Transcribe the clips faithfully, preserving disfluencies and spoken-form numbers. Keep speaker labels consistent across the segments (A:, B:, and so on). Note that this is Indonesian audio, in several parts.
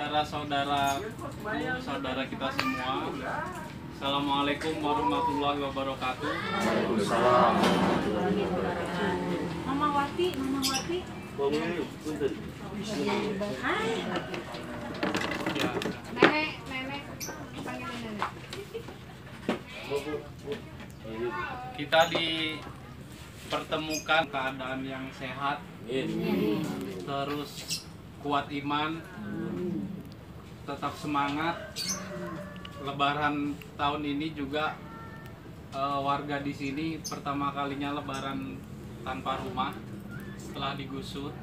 A: saudara-saudara saudara kita semua. Assalamualaikum warahmatullahi wabarakatuh.
B: Waalaikumsalam.
C: Mama Wati, Mama Wati.
A: Ya.
C: Nenek, nenek, panggil nenek.
A: Kita dipertemukan keadaan yang sehat, terus kuat iman, tetap semangat. Lebaran tahun ini juga uh, warga di sini pertama kalinya Lebaran tanpa rumah setelah digusur.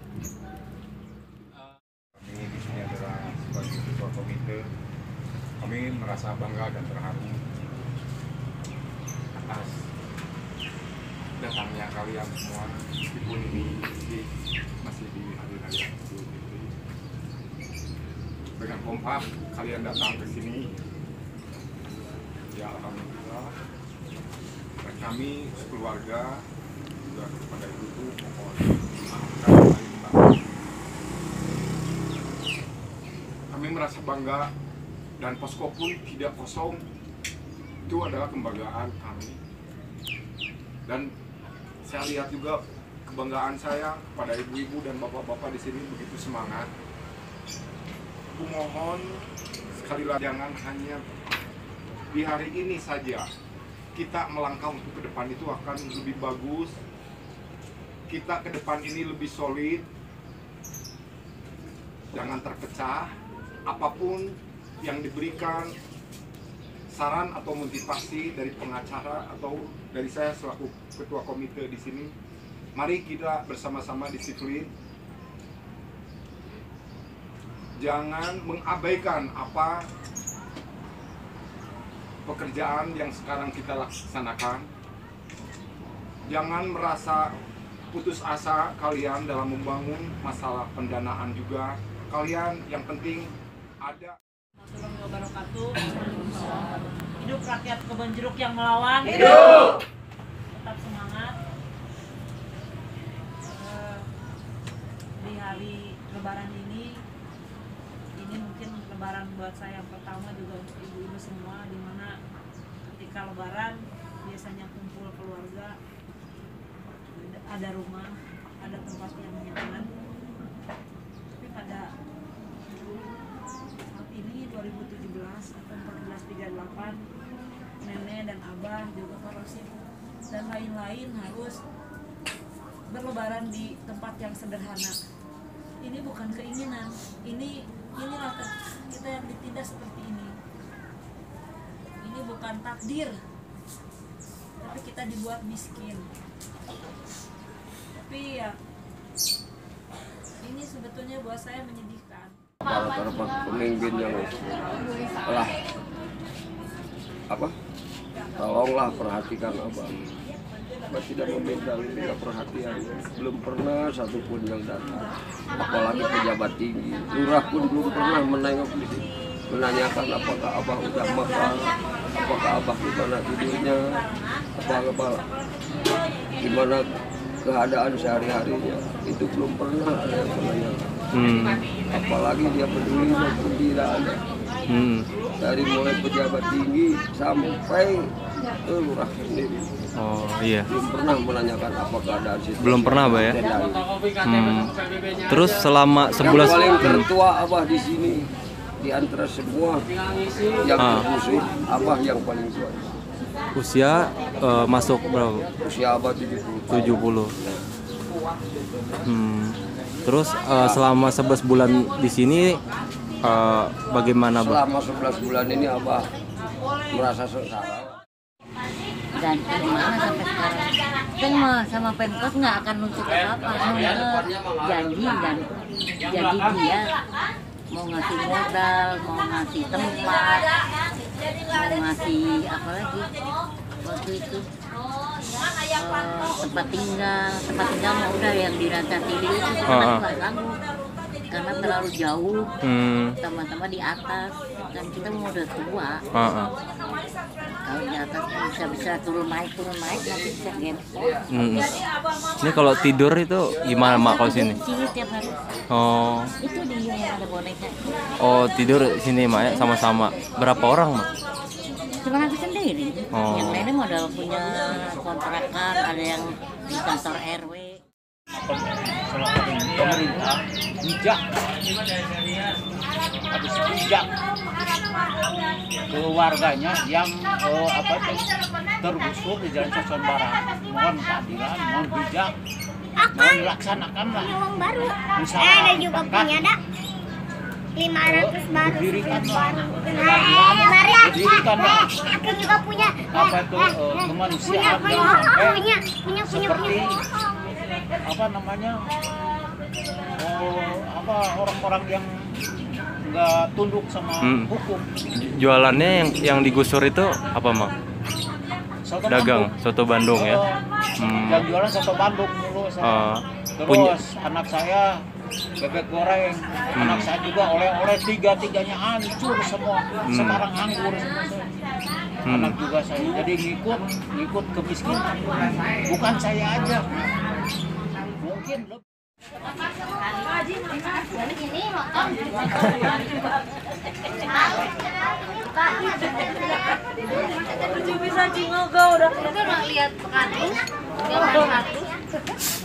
B: Kami di sini adalah sebagai ketua komite. Kami merasa bangga dan terharu atas datangnya kalian semua, meskipun ini di, masih di hari raya Idul Fitri. Dengan kompak kalian datang ke sini. Ya alhamdulillah. Dan kami sekeluarga juga kepada ibu mohon maafkan lahir batin. Kami merasa bangga dan posko pun tidak kosong. Itu adalah kebanggaan kami. Dan saya lihat juga kebanggaan saya kepada ibu-ibu dan bapak-bapak di sini begitu semangat. Aku mohon sekali lagi jangan hanya di hari ini saja kita melangkah untuk ke depan itu akan lebih bagus. Kita ke depan ini lebih solid. Jangan terpecah. Apapun yang diberikan saran atau motivasi dari pengacara atau dari saya selaku ketua komite di sini, mari kita bersama-sama disiplin. Jangan mengabaikan apa pekerjaan yang sekarang kita laksanakan. Jangan merasa putus asa kalian dalam membangun masalah pendanaan juga. Kalian yang penting ada.
C: Warahmatullahi wabarakatuh. Hidup rakyat Kebon Jeruk yang melawan.
D: Hidup.
C: Tetap semangat. Uh, di hari Lebaran ini, ini mungkin Lebaran buat saya yang pertama juga untuk ibu-ibu semua, dimana ketika Lebaran biasanya kumpul keluarga, ada rumah, ada tempat yang nyaman. Tapi pada saat ini dua ribu tujuh belas atau seribu empat ratus tiga puluh delapan, nenek dan abah juga korosif dan lain-lain harus berlebaran di tempat yang sederhana. Ini bukan keinginan, ini inilah kita yang ditindas seperti ini. Ini bukan takdir, tapi kita dibuat miskin. Tapi ya, ini sebetulnya buat saya menyedihkan.
D: Para para pemimpin yang telah apa? Tolonglah perhatikan abang. Abang tidak meminta minta perhatian. Belum pernah satupun yang datang. Apalagi pejabat tinggi. Lurah pun belum pernah menengok di sini. Menanyakan apakah abah udah makan, apakah abah gimana tidurnya, apa-apa, gimana keadaan sehari-harinya. Itu belum pernah ada yang menanyakan. Hmm. Apalagi dia peduli maupun tidak ada. Hmm. Dari mulai pejabat tinggi sampai ke lurah sendiri.
E: Oh iya.
D: Belum pernah menanyakan apa keadaan situ.
E: Belum pernah, Abah ya. Hmm. Terus selama sebulan
D: yang paling tertua abah di sini di antara semua yang
E: ah.
D: bermusuh, abah yang paling tua.
E: Usia uh, masuk berapa?
D: Usia abah tujuh puluh.
E: tujuh puluh. Hmm. Terus uh, selama sebelas bulan di sini uh, bagaimana, Bang?
D: Selama sebelas bulan ini abah merasa sengsara.
F: Dan gimana sampai sekarang? Kan mah sama Pemkot nggak akan nuntut apa-apa, nunut janji dan jadi dia mau ngasih modal, mau ngasih tempat, mau ngasih apa lagi waktu itu uh, tempat tinggal, tempat tinggal mah udah yang di Rancatili itu sebenarnya nggak sanggup karena terlalu jauh,
E: hmm.
F: teman-teman di atas, kan kita mau udah tua.
E: Uh -uh.
F: Kalau di atas bisa bisa turun naik turun naik nanti bisa gempol.
E: Hmm. Ini kalau tidur itu gimana mak kalau sini?
F: Sini tiap hari.
E: Oh,
F: Itu di yang ada boneka.
E: oh tidur sini mak ya sama-sama. Berapa orang mak?
F: Cuma aku sendiri.
E: Oh.
F: Yang lainnya modal punya kontrakan, ada yang di kantor R W.
G: Pemerintah bijak, harus bijak keluarganya yang eh, apa itu tergusur di Jalan Sason Barat. Mohon keadilan, mohon bijak, mohon dilaksanakan lah.
H: Uang baru.
G: Misalkan,
H: Eh, ada juga
G: kan,
H: punya dak. lima ratus baru.
G: didirikan
H: seribu
G: lah.
H: baru.
G: Keadilan,
H: Eh, mari.
G: didirikan lah.
H: Aku juga punya.
G: Apa itu
H: Eh,
G: eh,
H: eh,
G: kemanusiaan
H: punya,
G: yang sampai
H: punya, punya, punya,
G: seperti
H: punya.
G: apa namanya oh, apa orang-orang yang nggak tunduk sama
E: Hmm.
G: hukum.
E: Jualannya yang yang digusur itu apa mak?
G: Soto
E: Dagang,
G: Bandung.
E: soto Bandung ya.
G: Oh,
E: Hmm.
G: yang jualan soto Bandung dulu saya.
E: Oh,
G: Terus
E: punya-
G: anak saya bebek goreng,
E: Hmm.
G: anak saya juga oleh-oleh tiga-tiganya hancur semua. Sekarang anggur semua saya.
E: Hmm.
G: Anak juga saya. Jadi ngikut, ngikut kemiskinan. Bukan saya aja. Mungkin lebih.
C: Tujuh bisa cingogau udah.
H: Itu nggak lihat kardus, gambar kardus.